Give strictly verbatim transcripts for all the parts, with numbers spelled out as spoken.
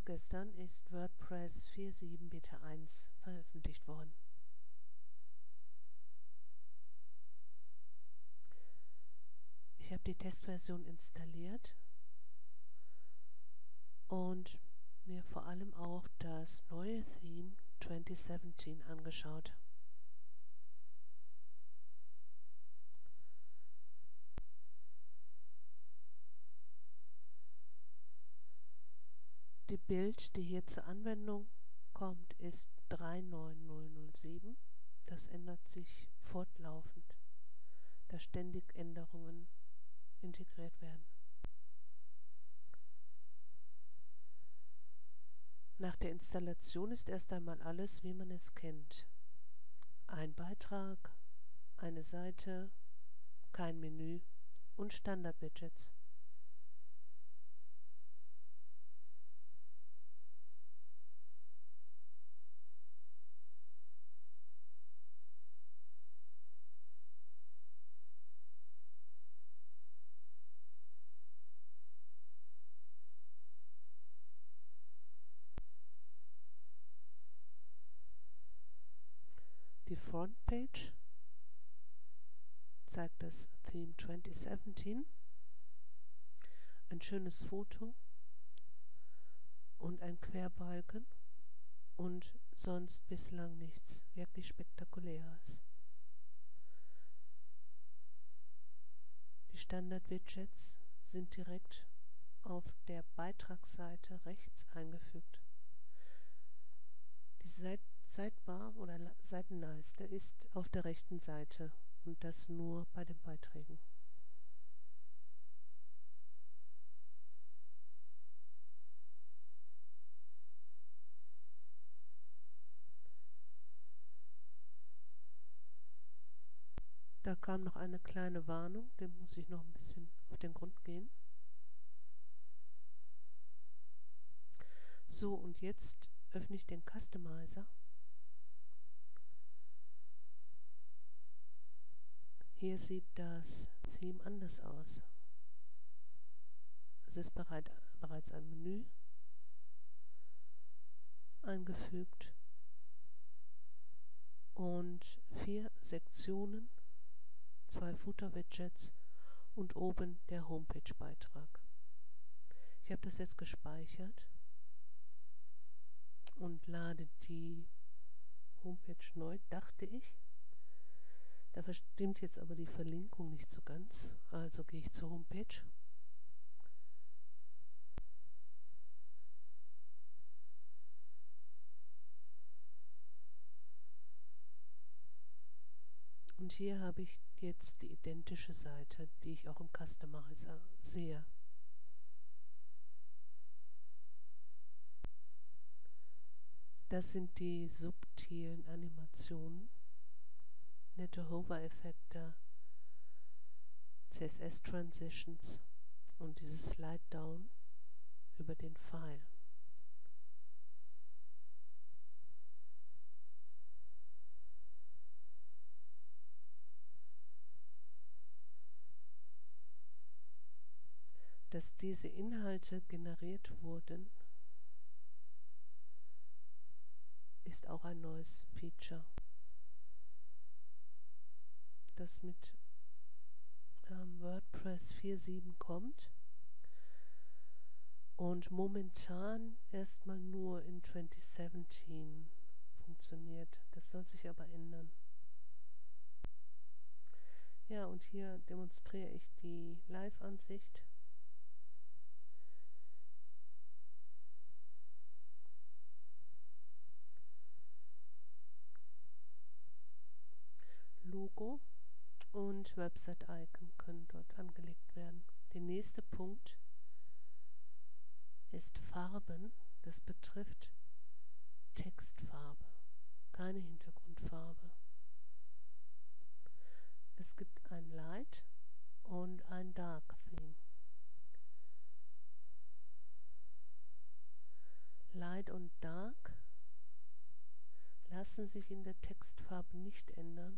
Vorgestern ist WordPress vier Punkt sieben Beta eins veröffentlicht worden. Ich habe die Testversion installiert und mir vor allem auch das neue Theme zwanzig siebzehn angeschaut. Die Build, die hier zur Anwendung kommt, ist drei neun null null sieben. Das ändert sich fortlaufend, da ständig Änderungen integriert werden. Nach der Installation ist erst einmal alles, wie man es kennt. Ein Beitrag, eine Seite, kein Menü und Standard-Widgets. Die Frontpage zeigt das Theme zwanzig siebzehn, ein schönes Foto und ein Querbalken und sonst bislang nichts wirklich Spektakuläres. Die Standard-Widgets sind direkt auf der Beitragsseite rechts eingefügt. Die Seit Sidebar oder La Seitenleiste ist auf der rechten Seite und das nur bei den Beiträgen. Da kam noch eine kleine Warnung, dem muss ich noch ein bisschen auf den Grund gehen. So, und jetzt öffne ich den Customizer. Hier sieht das Theme anders aus. Es ist bereit, bereits ein Menü eingefügt und vier Sektionen, zwei Footer-Widgets und oben der Homepage-Beitrag. Ich habe das jetzt gespeichert und lade die Homepage neu, dachte ich. Da stimmt jetzt aber die Verlinkung nicht so ganz, also gehe ich zur Homepage. Und hier habe ich jetzt die identische Seite, die ich auch im Customizer sehe. Das sind die subtilen Animationen, nette Hover-Effekte, C S S-Transitions und dieses Slide-Down über den Pfeil. Dass diese Inhalte generiert wurden, ist auch ein neues Feature, das mit ähm, WordPress vier Punkt sieben kommt und momentan erstmal nur in zwanzig siebzehn funktioniert. Das soll sich aber ändern. Ja, und hier demonstriere ich die Live-Ansicht. Logo und Website-Icon können dort angelegt werden. Der nächste Punkt ist Farben. Das betrifft Textfarbe, keine Hintergrundfarbe. Es gibt ein Light und ein Dark Theme. Light und Dark lassen sich in der Textfarbe nicht ändern.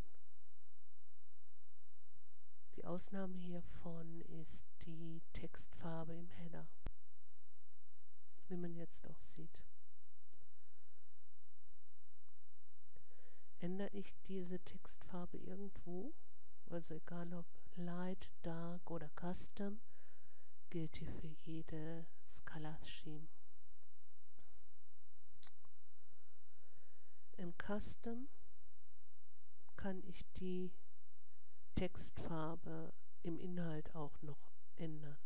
Die Ausnahme hiervon ist die Textfarbe im Header. wie man jetzt auch sieht. Ändere ich diese Textfarbe irgendwo, also egal ob Light, Dark oder Custom, gilt die für jedes Color Scheme. Im Custom kann ich die Textfarbe im Inhalt auch noch ändern.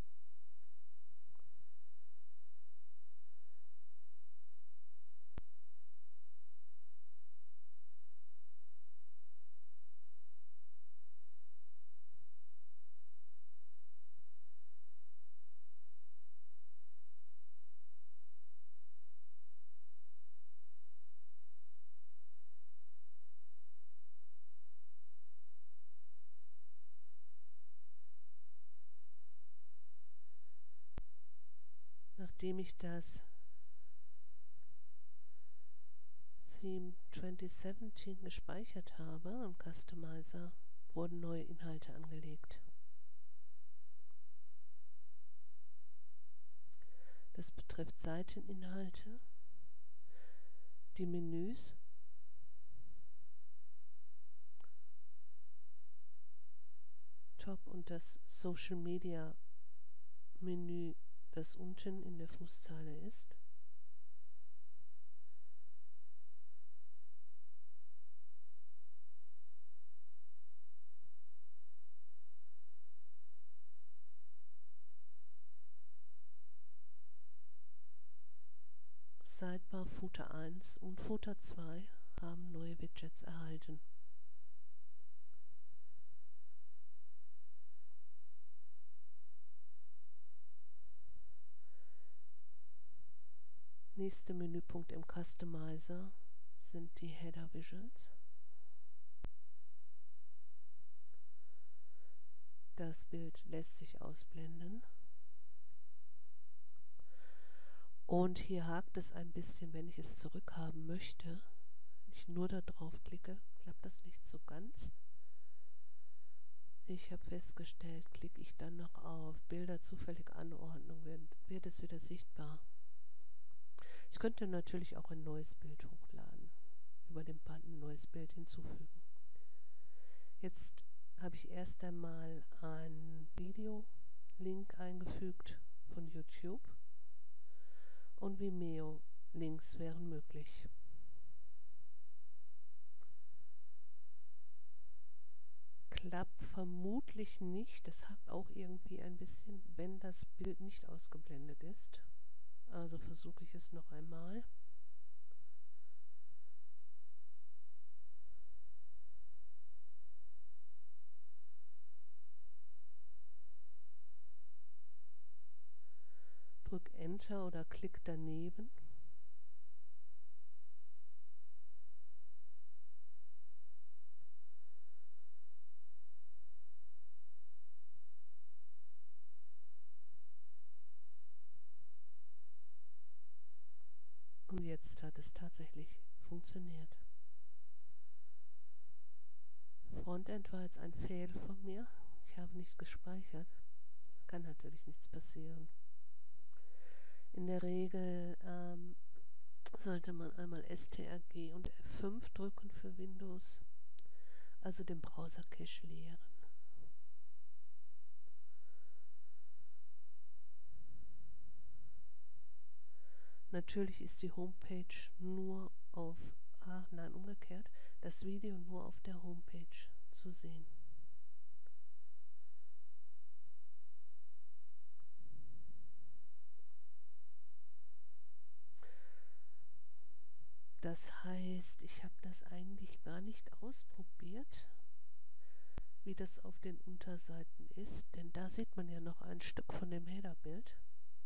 Nachdem ich das Theme zwanzig siebzehn gespeichert habe im Customizer, wurden neue Inhalte angelegt. Das betrifft Seiteninhalte, die Menüs, Top und das Social Media Menü, das unten in der Fußzeile ist. Sidebar Footer eins und Footer zwei haben neue Widgets erhalten. Nächster Menüpunkt im Customizer sind die Header Visuals. Das Bild lässt sich ausblenden. Und hier hakt es ein bisschen, wenn ich es zurückhaben möchte. Wenn ich nur da drauf klicke, klappt das nicht so ganz. Ich habe festgestellt, klicke ich dann noch auf Bilder zufällig Anordnung, wird, wird es wieder sichtbar. Ich könnte natürlich auch ein neues Bild hochladen, über den Button Neues Bild hinzufügen. Jetzt habe ich erst einmal einen Video-Link eingefügt von YouTube und Vimeo-Links wären möglich. Klappt vermutlich nicht, das hakt auch irgendwie ein bisschen, wenn das Bild nicht ausgeblendet ist. Also versuche ich es noch einmal. Drück Enter oder klick daneben. Und jetzt hat es tatsächlich funktioniert. Frontend war jetzt ein Fehler von mir. Ich habe nicht gespeichert. Da kann natürlich nichts passieren. In der Regel ähm, sollte man einmal S T R G und F fünf drücken für Windows, also den Browser-Cache leeren. Natürlich ist die Homepage nur auf, ach nein, umgekehrt, das Video nur auf der Homepage zu sehen. Das heißt, ich habe das eigentlich gar nicht ausprobiert, wie das auf den Unterseiten ist, denn da sieht man ja noch ein Stück von dem Headerbild.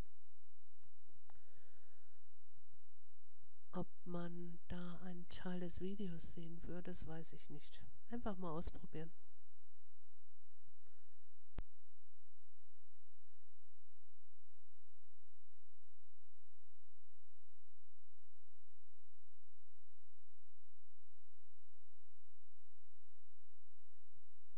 Ob man da einen Teil des Videos sehen würde, das weiß ich nicht. Einfach mal ausprobieren.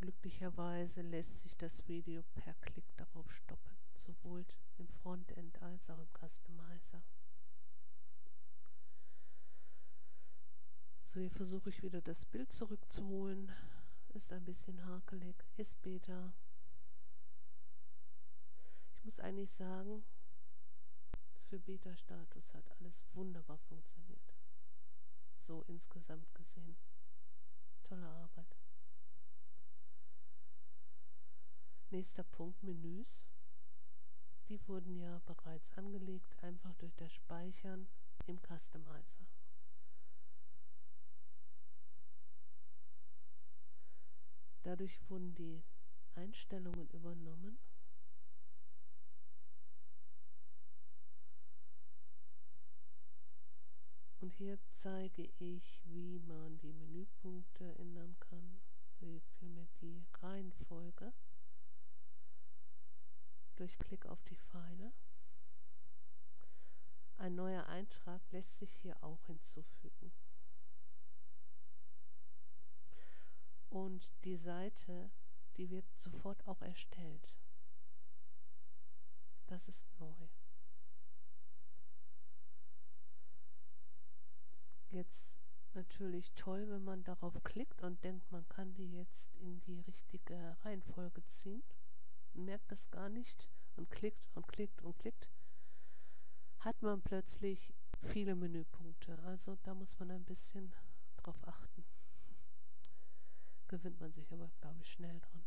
Glücklicherweise lässt sich das Video per Klick darauf stoppen, sowohl im Frontend als als auch im Customizer. So, hier versuche ich wieder das Bild zurückzuholen. Ist ein bisschen hakelig, ist Beta. Ich muss eigentlich sagen, für Beta-Status hat alles wunderbar funktioniert. So insgesamt gesehen. Tolle Arbeit. Nächster Punkt, Menüs. Die wurden ja bereits angelegt, einfach durch das Speichern im Customizer. Dadurch wurden die Einstellungen übernommen. Und hier zeige ich, wie man die Menüpunkte ändern kann, vielmehr die Reihenfolge, durch Klick auf die Pfeile. Ein neuer Eintrag lässt sich hier auch hinzufügen. Und die Seite, die wird sofort auch erstellt. Das ist neu. Jetzt natürlich toll, wenn man darauf klickt und denkt, man kann die jetzt in die richtige Reihenfolge ziehen. Man merkt das gar nicht und klickt und klickt und klickt. Hat man plötzlich viele Menüpunkte. Also da muss man ein bisschen drauf achten. Gewöhnt man sich aber, glaube ich, schnell dran.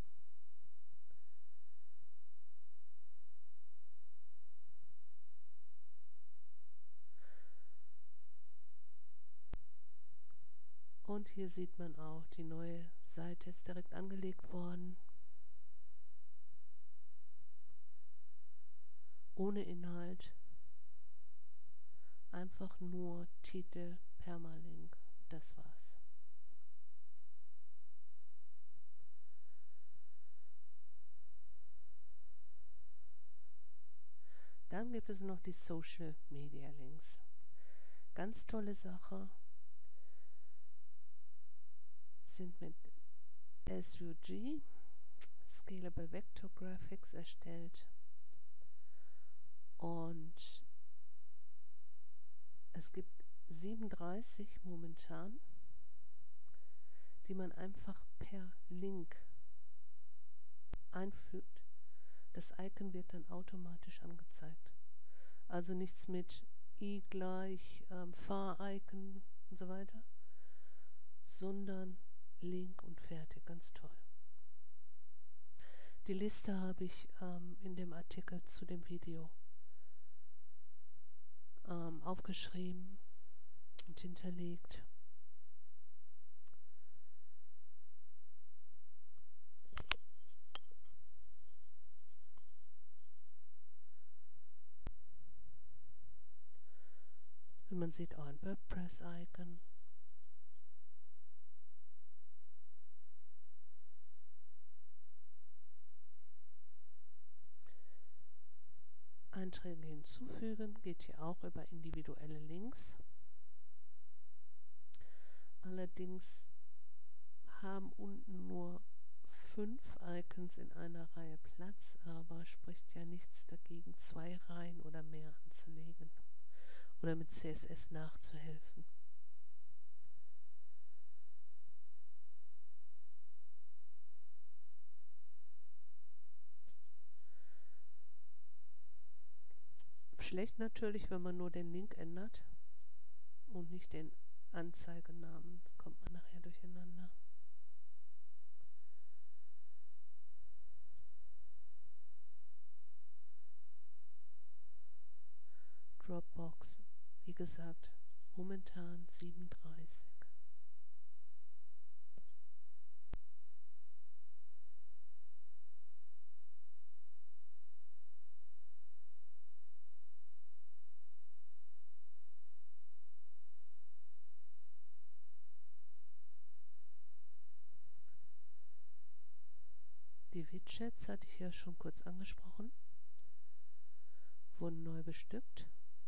Und hier sieht man auch, die neue Seite ist direkt angelegt worden. Ohne Inhalt. Einfach nur Titel, Permalink. Das war's. Dann gibt es noch die Social Media Links. Ganz tolle Sache. Sind mit S V G, Scalable Vector Graphics, erstellt. Und es gibt siebenunddreißig momentan, die man einfach per Link einfügt. Das Icon wird dann automatisch angezeigt. Also nichts mit i gleich ähm, Fahr-Icon und so weiter, sondern Link und fertig. Ganz toll. Die Liste habe ich ähm, in dem Artikel zu dem Video ähm, aufgeschrieben und hinterlegt. Wie man sieht, auch ein WordPress-Icon. Einträge hinzufügen geht hier auch über individuelle Links. Allerdings haben unten nur fünf Icons in einer Reihe Platz, aber spricht ja nichts dagegen, zwei Reihen oder mehr anzulegen oder mit C S S nachzuhelfen. Schlecht natürlich, wenn man nur den Link ändert und nicht den Anzeigenamen, das kommt man nachher durcheinander. Dropbox, wie gesagt, momentan siebenunddreißig. Die Widgets hatte ich ja schon kurz angesprochen, wurden neu bestückt.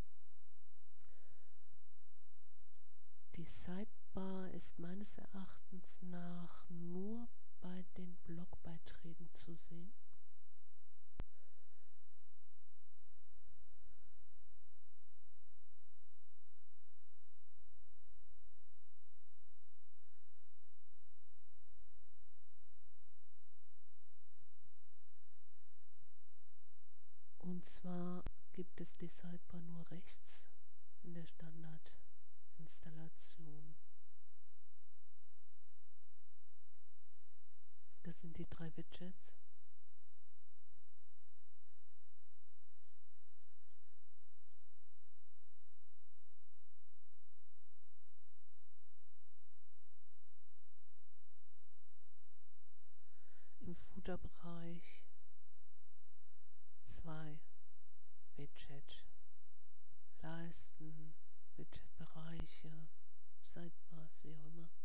Die Sidebar ist meines Erachtens nach nur bei den Blogbeiträgen zu sehen. Und zwar gibt es die Sidebar nur rechts in der Standardinstallation. Das sind die drei Widgets. Im Footer-Bereich zwei Widget, Leisten, Widget-Bereiche, Sidebars, wie auch immer.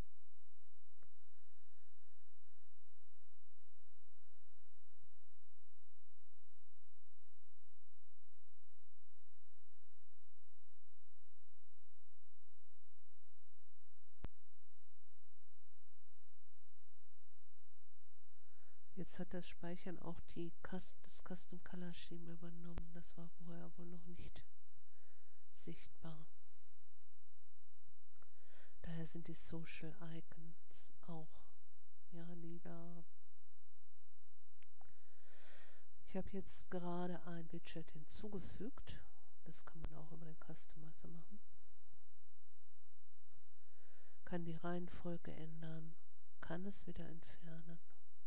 Jetzt hat das Speichern auch die Cust das Custom Color Scheme übernommen. Das war vorher wohl noch nicht sichtbar. Daher sind die Social Icons auch, ja, lila. Ich habe jetzt gerade ein Widget hinzugefügt. Das kann man auch über den Customizer machen. Kann die Reihenfolge ändern, kann es wieder entfernen.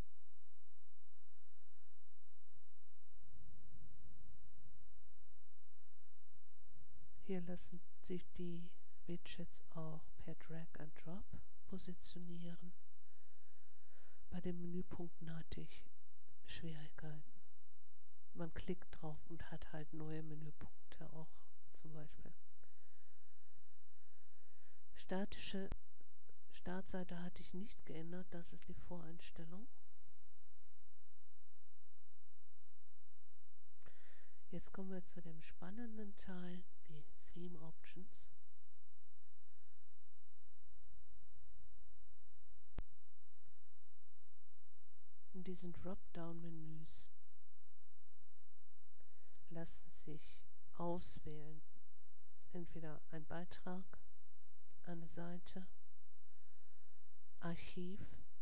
Hier lassen sich die Widgets auch per Drag and Drop positionieren. Bei den Menüpunkten hatte ich Schwierigkeiten. Man klickt drauf und hat halt neue Menüpunkte auch zum Beispiel. Statische Startseite hatte ich nicht geändert, das ist die Voreinstellung. Jetzt kommen wir zu dem spannenden Teil, die Theme Options. In diesen Dropdown-Menüs lassen sich auswählen, entweder ein Beitrag, eine Seite, Archiv,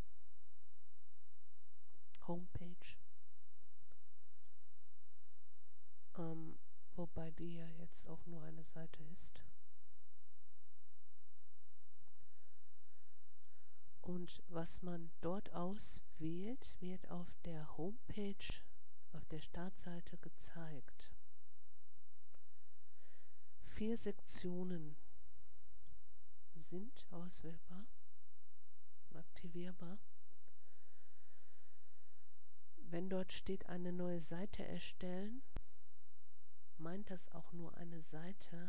Homepage, ähm, wobei die ja jetzt auch nur eine Seite ist. Und was man dort auswählt, wird auf der Homepage, auf der Startseite gezeigt. Vier Sektionen sind auswählbar und aktivierbar. Wenn dort steht, eine neue Seite erstellen, meint das auch nur eine Seite,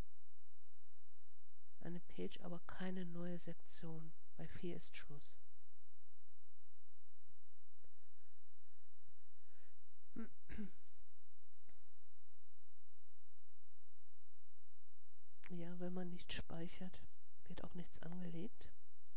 eine Page, aber keine neue Sektion. Bei vier ist Schluss. Ja, wenn man nicht speichert, wird auch nichts angelegt.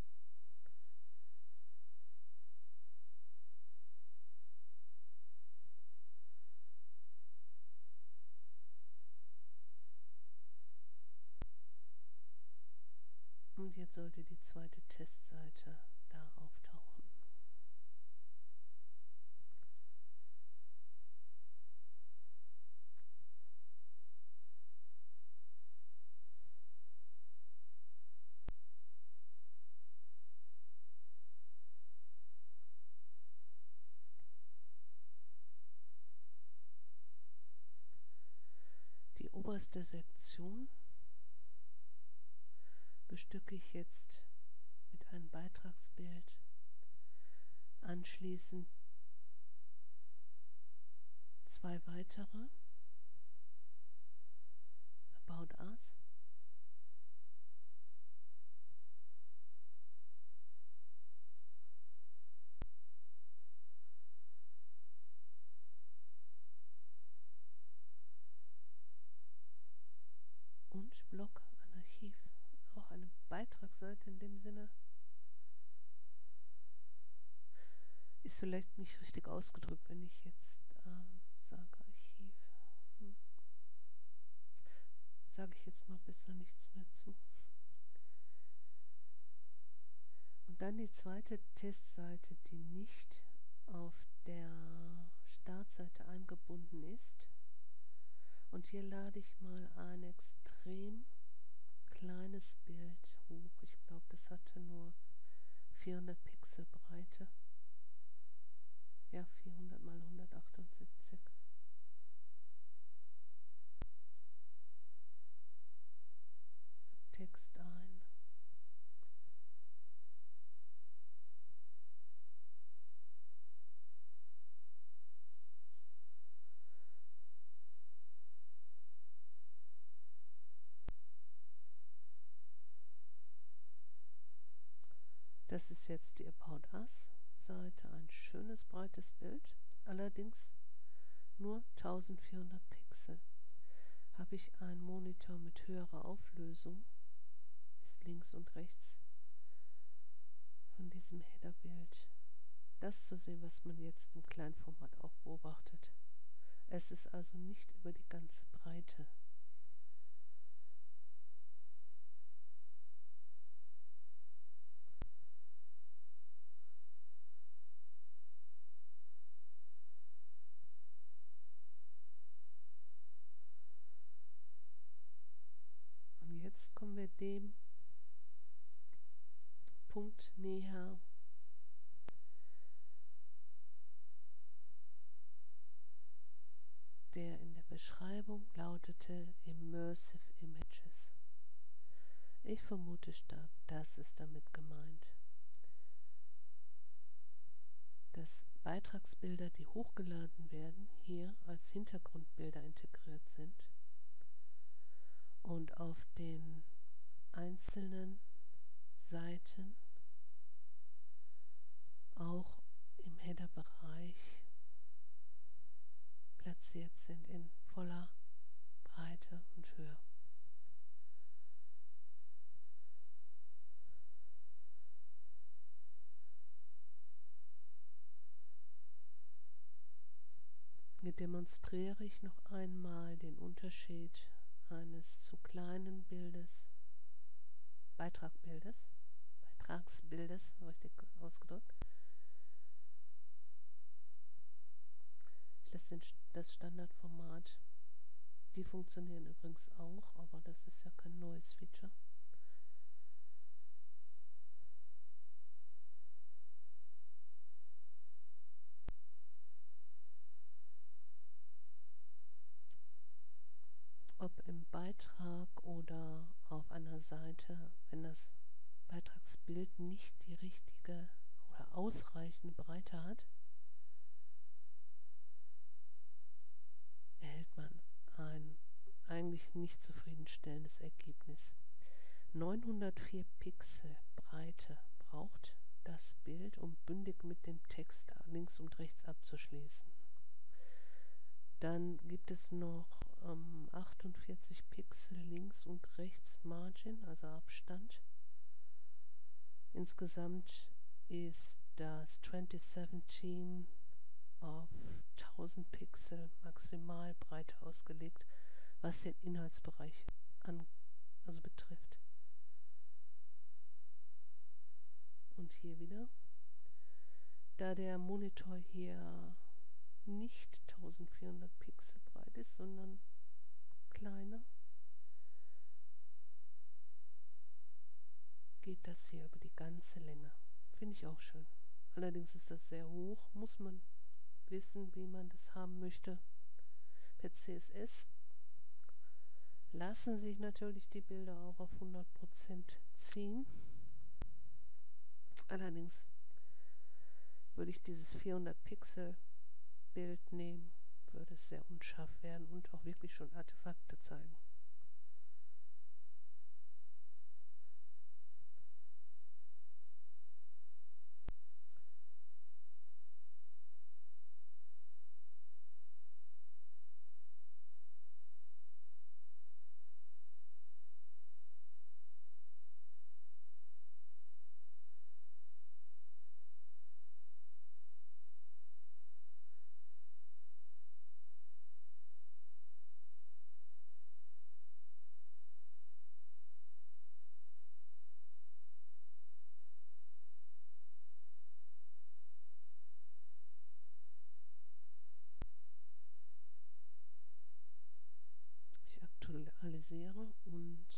Und jetzt sollte die zweite Testseite da auftauchen. Die oberste Sektion bestücke ich jetzt mit einem Beitragsbild. Anschließend zwei weitere. About Us. Und Blog an Archiv. Auch eine Beitragsseite in dem Sinne. Ist vielleicht nicht richtig ausgedrückt, wenn ich jetzt ähm, sage Archiv. Hm. Sage ich jetzt mal besser nichts mehr zu. Und dann die zweite Testseite, die nicht auf der Startseite eingebunden ist. Und hier lade ich mal ein extrem kleines Bild hoch. Ich glaube, das hatte nur vierhundert Pixel Breite. Ja, vierhundert mal hundertachtundsiebzig. Füg Text ein. Das ist jetzt die About Us Seite, ein schönes breites Bild, allerdings nur eintausendvierhundert Pixel. Habe ich einen Monitor mit höherer Auflösung, ist links und rechts von diesem Headerbild das zu sehen, was man jetzt im Kleinformat auch beobachtet. Es ist also nicht über die ganze Breite. Und jetzt kommen wir dem Punkt näher, der in der Beschreibung lautete Immersive Images. Ich vermute stark, das ist damit gemeint, dass Beitragsbilder, die hochgeladen werden, hier als Hintergrundbilder integriert sind und auf den einzelnen Seiten auch im Headerbereich platziert sind in voller Breite und Höhe. Hier demonstriere ich noch einmal den Unterschied eines zu kleinen Bildes, Beitragbildes, Beitragsbildes, richtig ausgedrückt. Ich lasse den, das Standardformat, die funktionieren übrigens auch, aber das ist ja kein neues Feature. Ob im Beitrag oder auf einer Seite, wenn das Beitragsbild nicht die richtige oder ausreichende Breite hat, erhält man ein eigentlich nicht zufriedenstellendes Ergebnis. neunhundertvier Pixel Breite braucht das Bild, um bündig mit dem Text links und rechts abzuschließen. Dann gibt es noch ähm, achtundvierzig Pixel links und rechts Margin, also Abstand. Insgesamt ist das zwanzig siebzehn auf tausend Pixel Maximalbreite ausgelegt, was den Inhaltsbereich an, also betrifft. Und hier wieder, da der Monitor hier nicht eintausendvierhundert Pixel breit ist, sondern kleiner, geht das hier über die ganze Länge. Finde ich auch schön. Allerdings ist das sehr hoch, muss man wissen, wie man das haben möchte. Per C S S lassen sich natürlich die Bilder auch auf hundert Prozent ziehen. Allerdings würde ich dieses vierhundert Pixel Bild nehmen, würde es sehr unscharf werden und auch wirklich schon Artefakte zeigen. aktualisiere und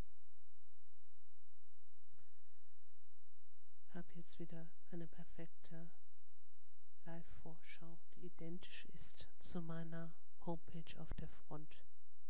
habe jetzt wieder eine perfekte Live-Vorschau, die identisch ist zu meiner Homepage auf der Frontseite.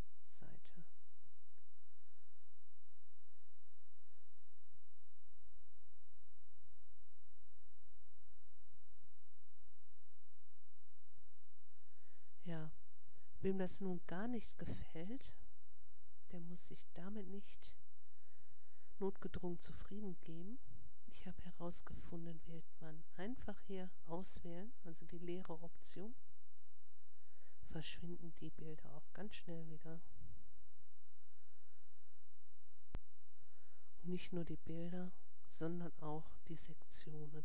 Ja, wem das nun gar nicht gefällt, der muss sich damit nicht notgedrungen zufrieden geben. Ich habe herausgefunden, wählt man einfach hier auswählen, also die leere Option, verschwinden die Bilder auch ganz schnell wieder. Und nicht nur die Bilder, sondern auch die Sektionen.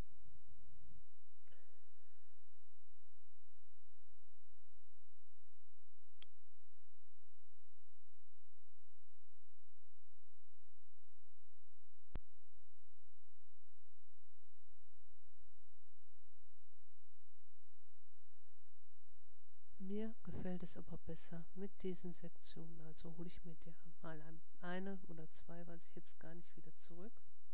Mir gefällt es aber besser mit diesen Sektionen, also hole ich mir ja mal eine oder zwei, weiß ich jetzt gar nicht, wieder zurück.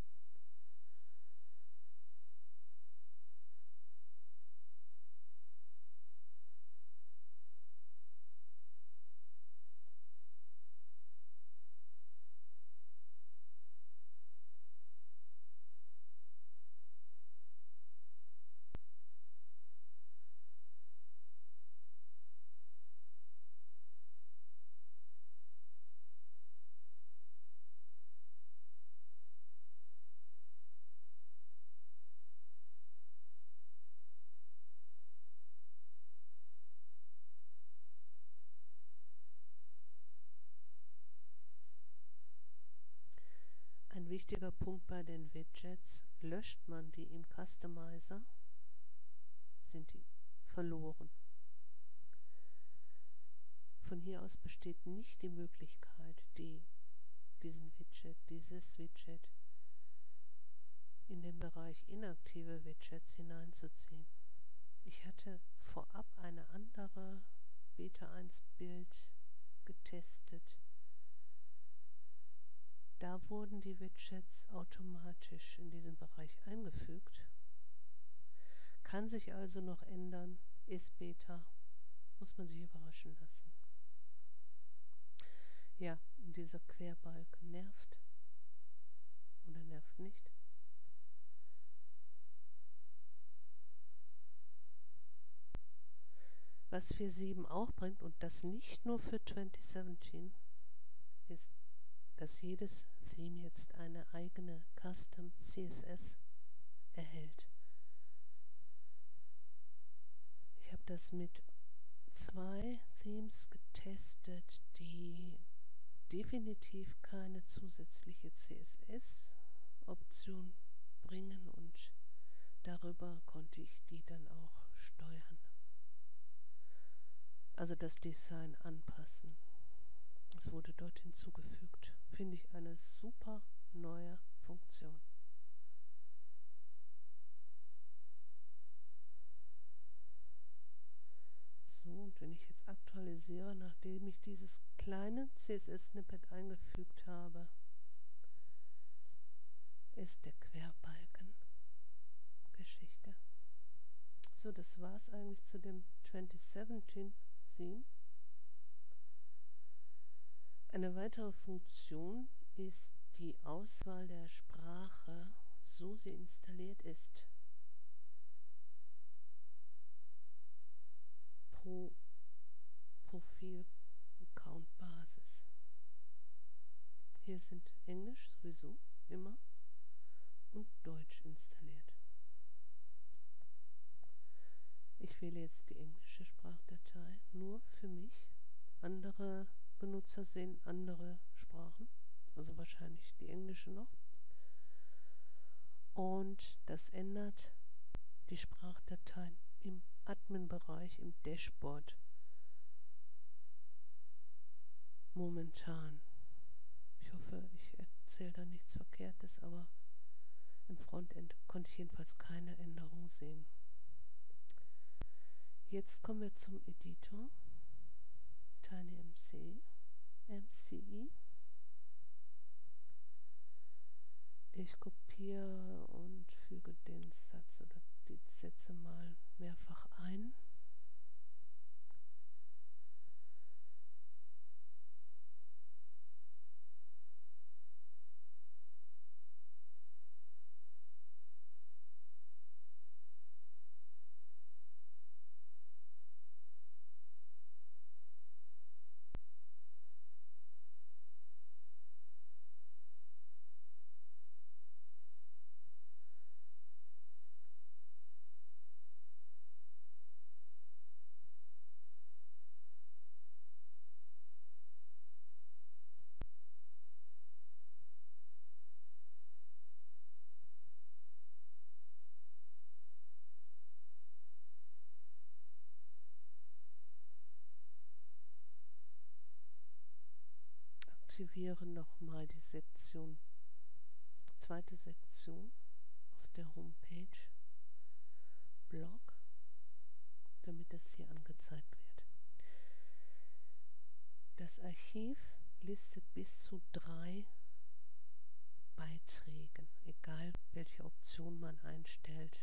Ein wichtiger Punkt bei den Widgets: löscht man die im Customizer, sind die verloren. Von hier aus besteht nicht die Möglichkeit, die, diesen Widget, dieses Widget in den Bereich inaktive Widgets hineinzuziehen. Ich hatte vorab eine andere Beta eins Bild getestet. Da wurden die Widgets automatisch in diesen Bereich eingefügt. Kann sich also noch ändern, ist Beta, muss man sich überraschen lassen. Ja, dieser Querbalken nervt oder nervt nicht. Was vier Punkt sieben auch bringt, und das nicht nur für zwanzig siebzehn, ist, dass jedes Theme jetzt eine eigene Custom C S S erhält. Ich habe das mit zwei Themes getestet, die definitiv keine zusätzliche C S S-Option bringen, und darüber konnte ich die dann auch steuern. Also das Design anpassen. Es wurde dort hinzugefügt. Finde ich eine super neue Funktion. So, und wenn ich jetzt aktualisiere, nachdem ich dieses kleine C S S-Snippet eingefügt habe, ist der Querbalken Geschichte. So, das war es eigentlich zu dem zwanzig siebzehn Theme. Eine weitere Funktion ist die Auswahl der Sprache, so sie installiert ist, pro Profil-Account-Basis. Hier sind Englisch sowieso immer und Deutsch installiert. Ich wähle jetzt die englische Sprachdatei nur für mich. Andere Benutzer sehen andere Sprachen, also wahrscheinlich die englische noch. Und das ändert die Sprachdateien im Admin-Bereich, im Dashboard momentan. Ich hoffe, ich erzähle da nichts Verkehrtes, aber im Frontend konnte ich jedenfalls keine Änderung sehen. Jetzt kommen wir zum Editor. TinyMC M C I. Ich kopiere und füge den Satz oder die Sätze mal mehrfach ein. Aktiviere nochmal die Sektion, zweite Sektion auf der Homepage, Blog, damit das hier angezeigt wird. Das Archiv listet bis zu drei Beiträgen, egal welche Option man einstellt.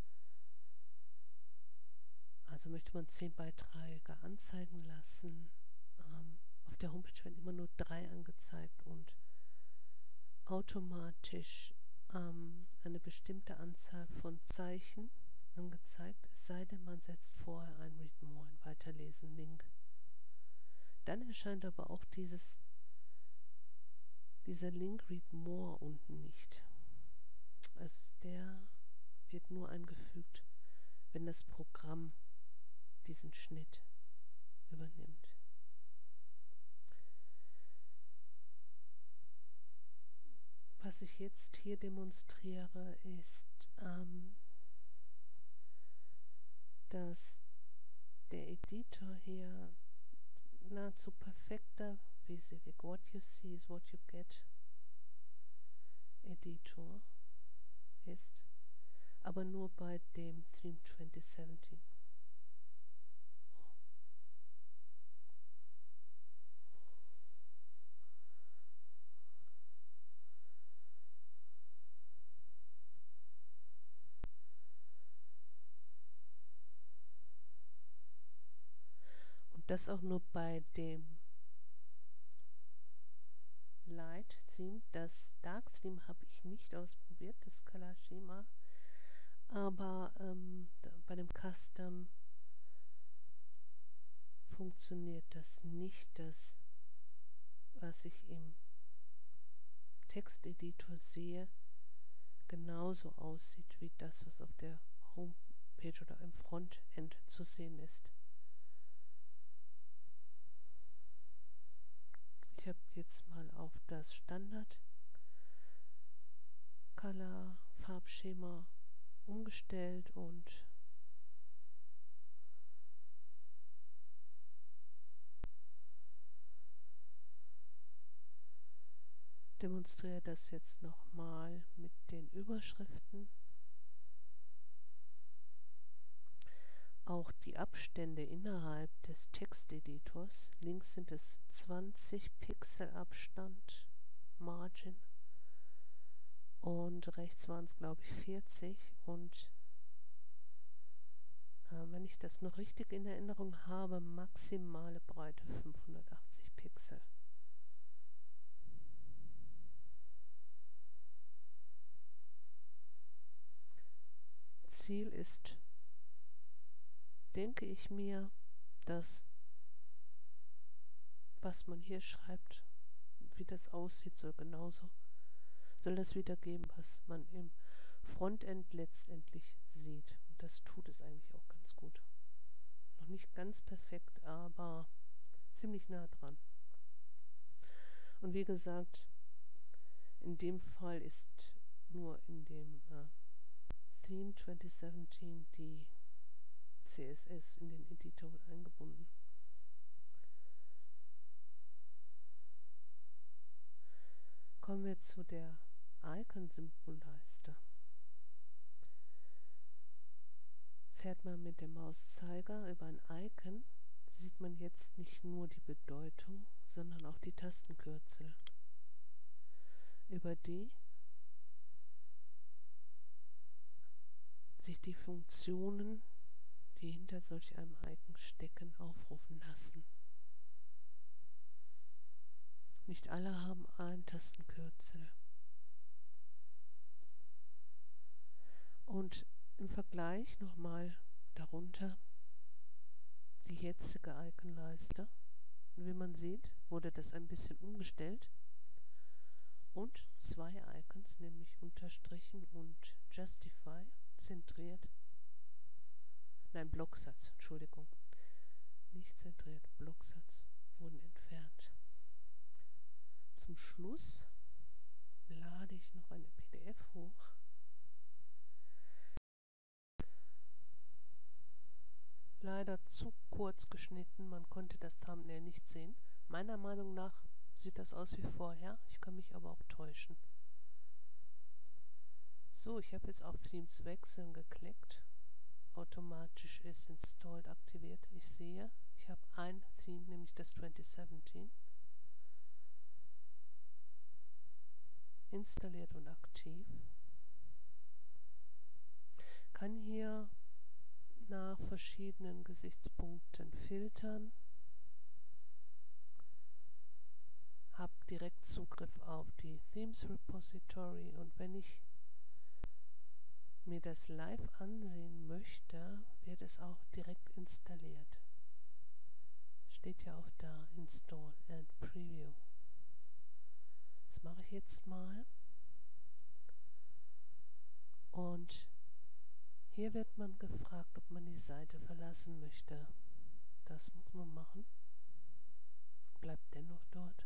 Also möchte man zehn Beiträge anzeigen lassen. Ähm, auf der Homepage werden immer nur drei angezeigt und automatisch ähm, eine bestimmte Anzahl von Zeichen angezeigt, es sei denn, man setzt vorher ein Read More, ein Weiterlesen-Link. Dann erscheint aber auch dieses, dieser Link Read More unten nicht. Also der wird nur eingefügt, wenn das Programm diesen Schnitt übernimmt. Was ich jetzt hier demonstriere, ist, ähm, dass der Editor hier nahezu perfekter Wysiwyg, what you see is what you get Editor ist, aber nur bei dem Theme zwanzig siebzehn. Und das auch nur bei dem Light Theme. Das Dark Theme habe ich nicht ausprobiert, das Color Schema, aber ähm, bei dem Custom funktioniert das nicht, das, was ich im Texteditor sehe, genauso aussieht wie das, was auf der Homepage oder im Frontend zu sehen ist. Ich habe jetzt mal auf das Standard Color Farbschema umgestellt und demonstriere das jetzt nochmal mit den Überschriften. Auch die Abstände innerhalb des Texteditors, links sind es zwanzig Pixel Abstand, Margin, und rechts waren es, glaube ich, vierzig, und äh, wenn ich das noch richtig in Erinnerung habe, maximale Breite fünfhundertachtzig Pixel. Ziel ist, denke ich mir, dass, was man hier schreibt, wie das aussieht, soll genauso, soll das wiedergeben, was man im Frontend letztendlich sieht. Und das tut es eigentlich auch ganz gut. Noch nicht ganz perfekt, aber ziemlich nah dran. Und wie gesagt, in dem Fall ist nur in dem äh, Theme zwanzig siebzehn die C S S in den Editor eingebunden. Kommen wir zu der Icon-Symbolleiste. Fährt man mit dem Mauszeiger über ein Icon, sieht man jetzt nicht nur die Bedeutung, sondern auch die Tastenkürzel, über die sich die Funktionen, die hinter solch einem Icon stecken, aufrufen lassen. Nicht alle haben ein Tastenkürzel. Und im Vergleich nochmal darunter die jetzige Iconleiste. Und wie man sieht, wurde das ein bisschen umgestellt. Und zwei Icons, nämlich Unterstrichen und Justify, zentriert. Nein, Blocksatz, Entschuldigung. Nicht zentriert, Blocksatz wurden entfernt. Zum Schluss lade ich noch eine P D F hoch. Leider zu kurz geschnitten, man konnte das Thumbnail nicht sehen. Meiner Meinung nach sieht das aus wie vorher, ich kann mich aber auch täuschen. So, ich habe jetzt auf Themes wechseln geklickt. Automatisch ist Installed aktiviert. Ich sehe, ich habe ein Theme, nämlich das zwanzig siebzehn. Installiert und aktiv. Kann hier nach verschiedenen Gesichtspunkten filtern. Habe direkt Zugriff auf die Themes Repository und wenn ich mir das live ansehen möchte, wird es auch direkt installiert. Steht ja auch da, Install and Preview. Das mache ich jetzt mal. Und hier wird man gefragt, ob man die Seite verlassen möchte. Das muss man machen. Bleibt dennoch dort.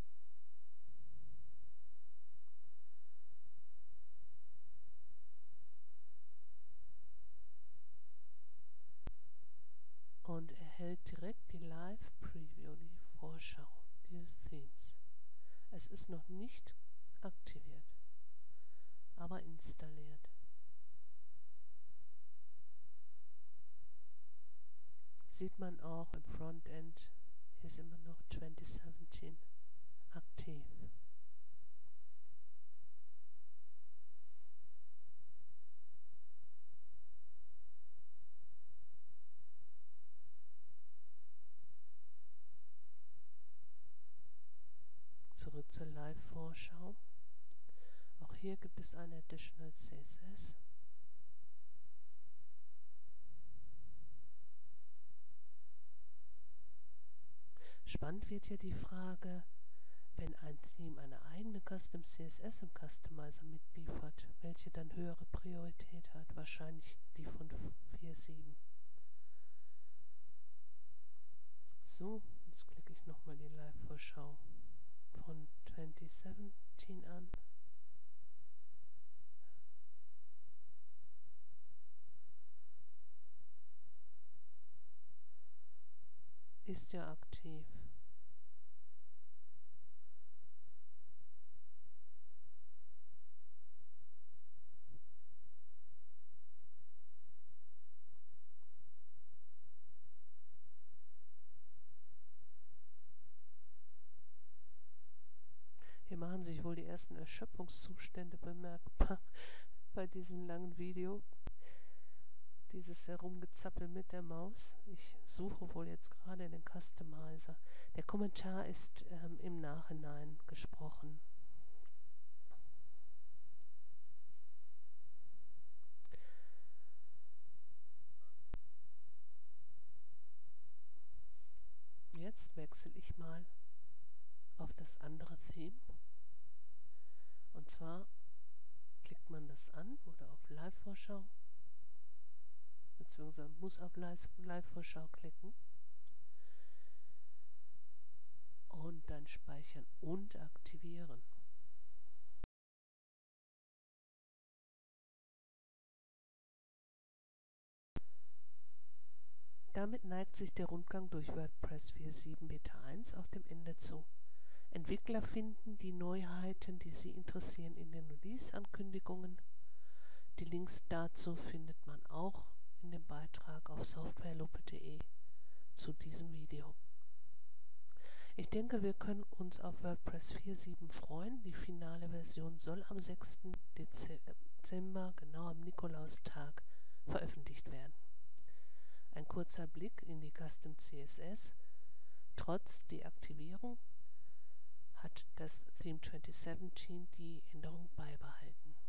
Und erhält direkt die Live-Preview, die Vorschau dieses Themes. Es ist noch nicht aktiviert, aber installiert. Sieht man auch im Frontend, hier ist immer noch zwanzig siebzehn aktiv. Zurück zur Live-Vorschau. Auch hier gibt es ein Additional C S S. Spannend wird hier die Frage, wenn ein Theme eine eigene Custom C S S im Customizer mitliefert, welche dann höhere Priorität hat, wahrscheinlich die von vier Punkt sieben. So, jetzt klicke ich nochmal die Live-Vorschau von zwanzig siebzehn an. Ist ja aktiv. Hier machen sich wohl die ersten Erschöpfungszustände bemerkbar bei diesem langen Video. Dieses Herumgezappel mit der Maus. Ich suche wohl jetzt gerade den Customizer. Der Kommentar ist ähm, im Nachhinein gesprochen. Jetzt wechsle ich mal auf das andere Theme. Und zwar klickt man das an oder auf Live-Vorschau, beziehungsweise muss auf Live-Vorschau klicken. Und dann speichern und aktivieren. Damit neigt sich der Rundgang durch WordPress vier Punkt sieben Beta eins auch dem Ende zu. Entwickler finden die Neuheiten, die sie interessieren, in den Release-Ankündigungen. Die Links dazu findet man auch in dem Beitrag auf softwarelupe punkt de. zu diesem Video. Ich denke, wir können uns auf WordPress vier Punkt sieben freuen. Die finale Version soll am sechsten Dezember, genau am Nikolaustag, veröffentlicht werden. Ein kurzer Blick in die Custom C S S. Trotz Deaktivierung hat das Theme zwanzig siebzehn die Änderung beibehalten.